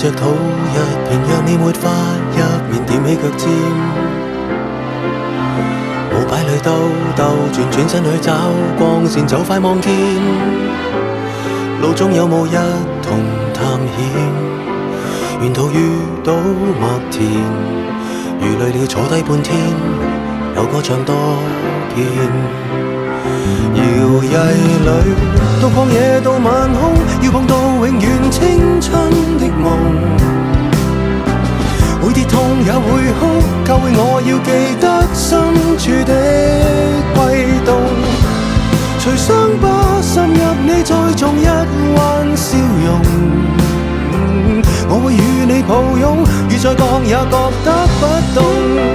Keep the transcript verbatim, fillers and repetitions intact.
着土一片，若你沒發一面踮起腳尖，舞擺裏兜兜轉，轉身去找光線，就快望見路中有霧一同探險，沿途遇到麥田，如累了坐低半天，有歌唱多遍。搖曳裏，到曠野到晚空，要碰到永遠青春的夢。會跌痛也會哭，教會我要記得深處的悸動。隨傷疤滲入你，再種一彎笑容。我會與你抱擁，雨再降也覺得不凍。